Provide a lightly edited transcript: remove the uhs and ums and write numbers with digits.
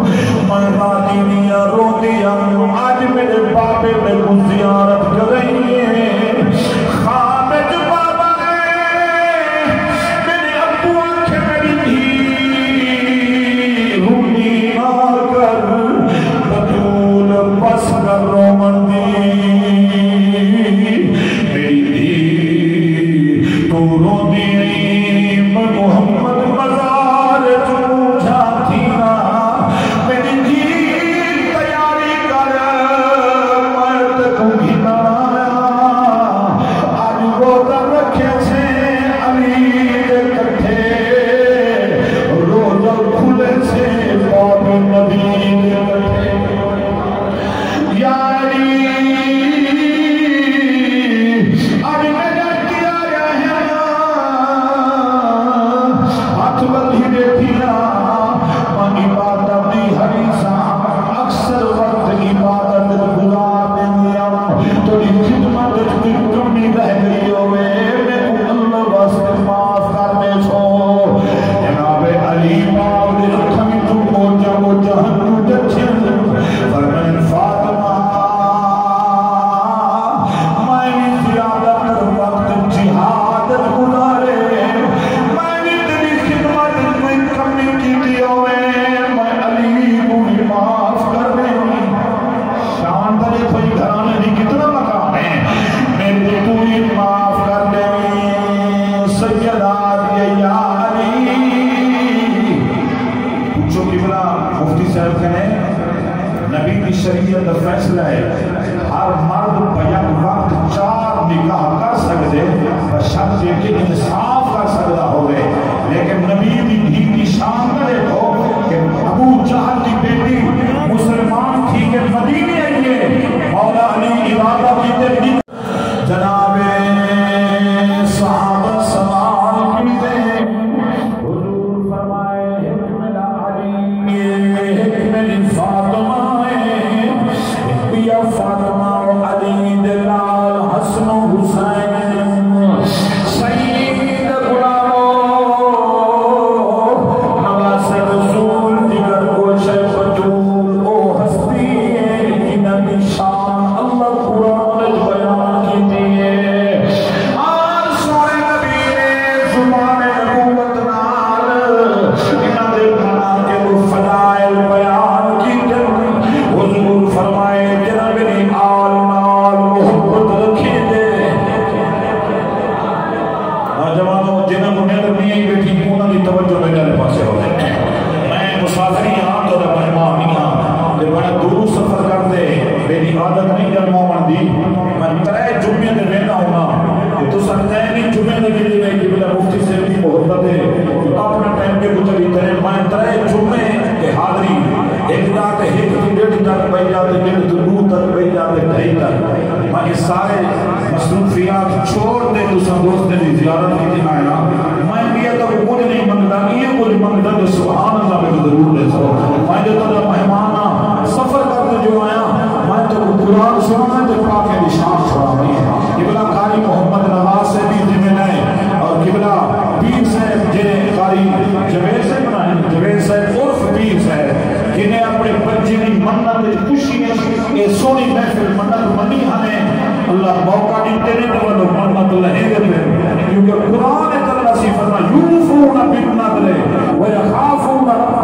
میں راتی دیا رو دیا آج میرے بابے میں کو زیارت کر رہی ہے خواب جو بابا ہے میرے ابو آنکھیں میری دھی رونی آ کر بطول پس کر رومن دی میری دھی تو رو دی میں محمد مزار تو جاتی نا میری دھی تیاری کر مرد کو گھنا آج روزہ رکھے سے علی دے کٹھے روزہ کھلے سے باب نبی دے کٹھے یا علی آج میرا کیا رہنا ہاتھ بندھی دیکھیا من عبادت دی حریصہ اکثر وقت عبادت گزار دیا تھوڑی خدمت کی کمی رہ گئی ہوئے میں کو اللہ واسطے معاف کرنے چھو جناب علی باپ دے رکھمی تو موجہ موجہ ہنو جچھن فرمین فاطمہ میں زیادہ تر وقت جہاد گزارے میں تیری خدمت میں کمی کی دیا میں علی کو بھی معاف کر دے شان دے کوئی گھرانے نہیں کتنا مقام ہے میرے تو ہی معاف کر دے سیدات یا علی پوچھو قبلہ مفتی صاحب کہیں نبی کی شریعت فیصلہ ہے ہر مرد بیان وقت 4 نکاح کر سکتے بشرط یہ کہ انصاف کر سکتا ہوئے لیکن نبی بھی کی شان کا دیکھو کہ ابو جہل کی بیٹی مسلمان تھی کہ مدینے آئیے مولا علی ارادہ کی تیری جناب صحابہ سوال کی دے حضور فرمائے حکمل علی حکمل فاطمہ یا فاطمہ و علی دلال حسن و حسین سید غلامو نواز رسول دیگر گوشے بجول او ہستی ہے انہ نشان اللہ قرآن بیان کی دیئے آن سوئے نبی نے زمان نبوت نال انہ دے بنا کے فضائل بیان کی دن حضور فرمائے میری آل نال محبت رکھی دے نوجوانوں جنہوں کو نیدر نہیں آئی بیٹھی پونا دی توجہ میرے پاسے ہو جائے میں مسافری ہاں تو مہمان نہیں ہاں جب میں دور سفر کر دے میری عادت نہیں جب مومن دی میں ترے جمعے دے بینا ہونا یہ تو سکتا ہے نہیں جمعے دے کے لیے کہ بلا مفتی سے بھی محبت ہے اپنا ٹائم کے گزری ترے میں ترے جمعے کے حاضری ایک دات ایک ڈیڑھ تک بھائی جاتے ڈیڑھ دو تک بھائی جاتے ڈھائی تک میں اس سارے مصروفیات چھوڑ دے تو سب دوست نے زیارت کی دن آیا میں بھی تو کچھ نہیں منگتا یہ کچھ منگتا جو سبحان اللہ میں ضرور دے سو میں جو تو مہمان سفر کرتے جو آیا میں تو قرآن سننا جو پاک نشان چھوڑا رہی ہے قبلہ قاری محمد نواز سے بھی ذمہ ہے اور قبلہ پیر صاحب جنہیں قاری جوید سے بنائیں جوید صاحب عرف پیر صاحب جنہیں اپنے بچے کی منت خوشی ہے سونی محفل منت منی ہمیں اللہ موقع دیتے نہیں تو وہ منت لہیں گے کیونکہ قرآن تعالیٰ سی فرما یوفون بالنذر ویخافون